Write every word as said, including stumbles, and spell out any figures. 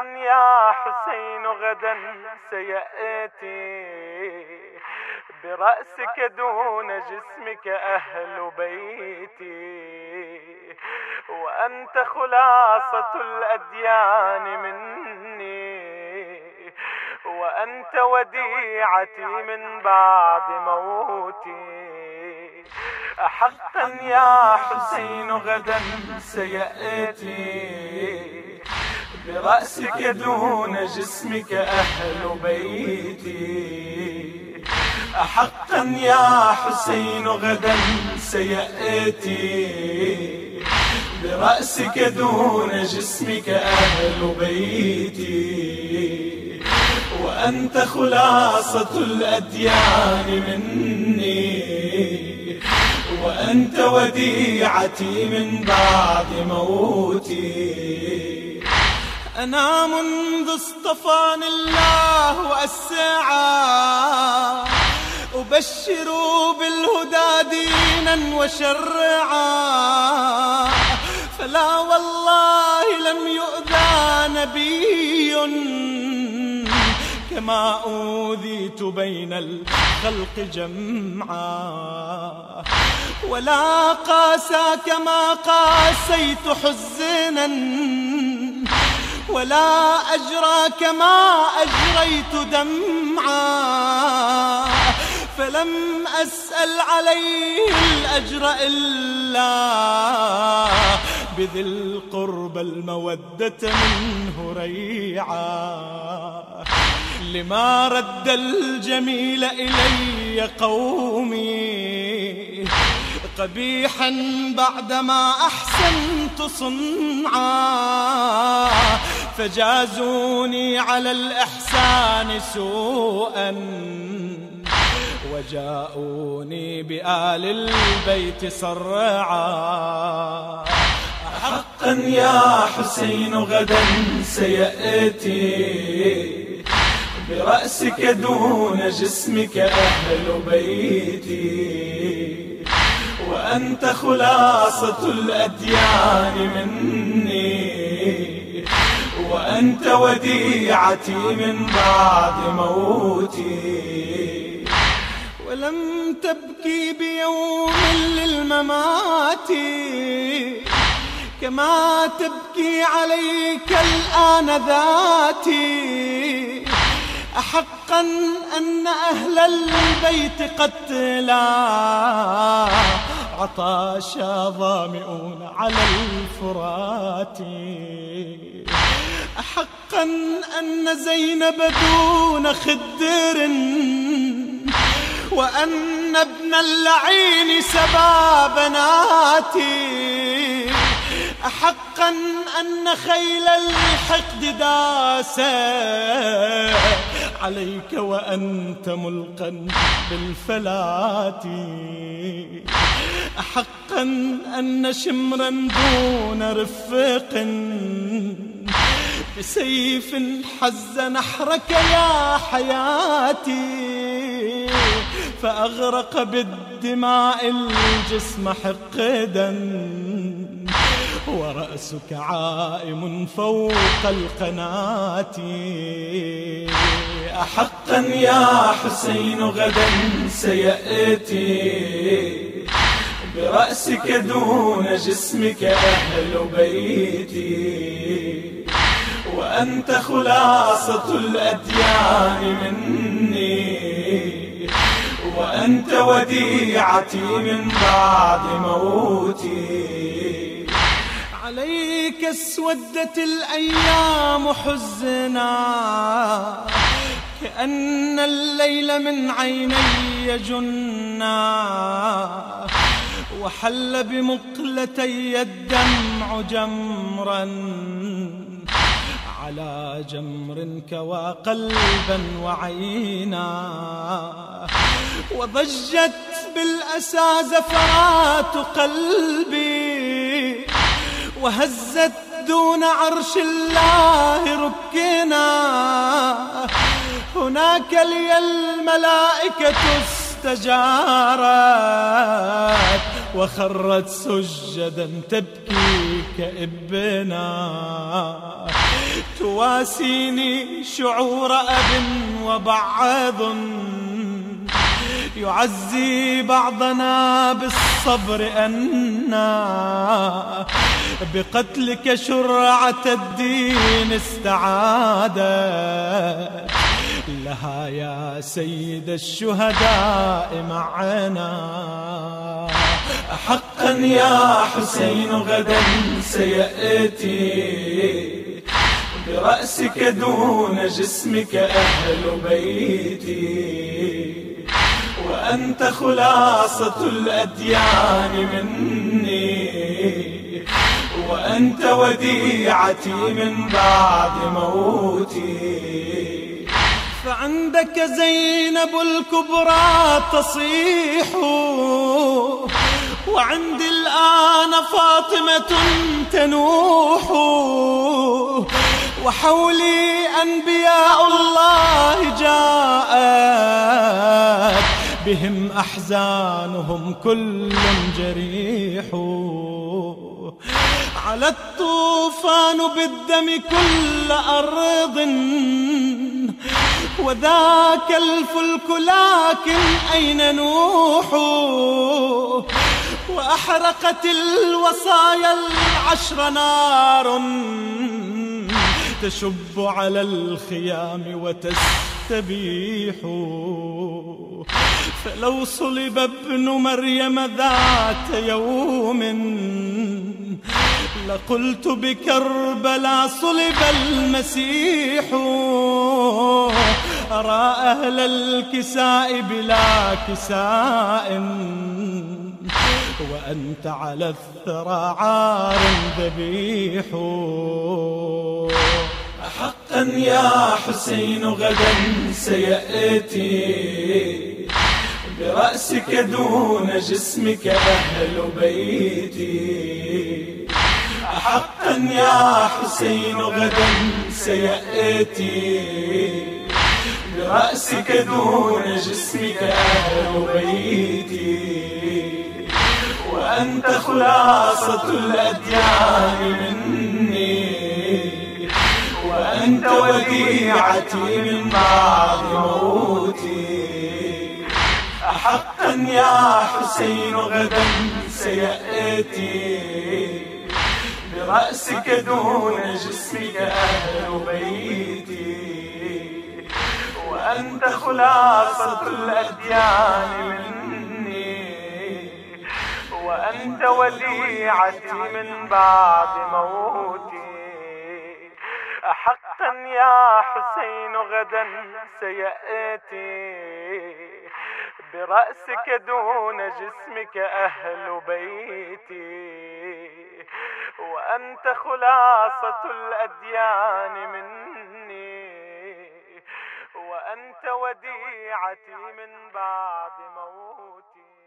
يا حسين غدا سيأتي برأسك دون جسمك أهل بيتي، وأنت خلاصة الأديان مني، وأنت وديعتي من بعد موتي. حقا يا حسين غدا سيأتي برأسك دون جسمك أهل بيتي. حقا يا حسين غدا سيأتي برأسك دون جسمك أهل بيتي، وأنت خلاصة الأديان مني، وأنت وديعتي من بعد موتي. أنا منذ اصطفاني الله أسعى أبشر بالهدى دينا وشرعا، فلا والله لم يؤذى نبي كما أوذيت بين الخلق جمعا، ولا قاسى كما قاسيت حزنا، ولا أجرى كما أجريت دمعا، فلم أسأل عليه الأجر إلا بذي القرب المودة منه ريعا. لما رد الجميل إلي قومي قبيحا بعدما أحسنت صنعا، فجازوني على الإحسان سوءا وجاءوني بآل البيت صرعا. حقا يا حسين غدا سيأتي برأسك دون جسمك أهل بيتي، وأنت خلاصة الأديان مني، وأنت وديعتي من بعد موتي. ولم تبكي بيوم للممات كما تبكي عليك الآن ذاتي. أحقا أن أهل البيت قتلى عطاشا ظامئون على الفرات. أحقا أن زينب دون خدر وأن ابن اللعين سبا بناتي. أحقا أن خيل الحقد داست عليك وأنت ملقا بالفلات. أحقا أن شمرا دون رفق بسيف حز نحرك يا حياتي، فأغرق بالدماء الجسم حقدا ورأسك عائم فوق القناة. أحقا يا حسين غدا سيأتي برأسك دون جسمك أهل بيتي، وأنت خلاصة الأديان مني، وأنت وديعتي من بعد موتي. عليك اسودت الأيام حزنا كأن الليل من عيني جنا، وحل بمقلتي الدمع جمرا على جمر كوى قلبا وعينا. وضجت بالأسى زفرات قلبي وهزت دون عرش الله ركنا. هناك لي الملائكة استجارت وخرت سجدا تبكي كابنا، تواسيني شعور أب وبعض يعزي بعضنا بالصبر أنا بقتلك شرعة الدين استعادت لها يا سيد الشهداء معنا. حقا يا حسين غدا سيأتي برأسك دون جسمك أهل بيتي، وأنت خلاصة الأديان مني، وأنت وديعتي من بعد موتي. فعندك زينب الكبرى تصيح، وعندي الآن فاطمة تنوح، وحولي أنبياء الله جاءت بهم أحزانهم كل جريح. على الطوفان بالدم كل أرض، وذاك الفلك لكن أين نوح؟ وأحرقت الوصايا العشر نار تشب على الخيام وتستبيح. فلو صلب ابن مريم ذات يوم لقلت بكربلاء صلب المسيح. أرى أهل الكساء بلا كساء، وأنت على الثرى عار ذبيح. حقا يا حسين غدا سيأتي برأسك دون جسمك أهل بيتي. حقا يا حسين غدا سيأتي برأسك دون جسمك أهل بيتي، وأنت خلاصة الأديان مني، وأنت وديعتي من بعد موتي. حقا يا حسين غدا سيأتي برأسك دون جسمك أهل بيتي، وأنت خلاصة الأديان مني، وأنت وديعتي من بعد موتي. حقا يا حسين غدا سيأتي برأسك دون جسمك أهل بيتي، وأنت خلاصة الأديان مني، وأنت وديعتي من بعد موتي.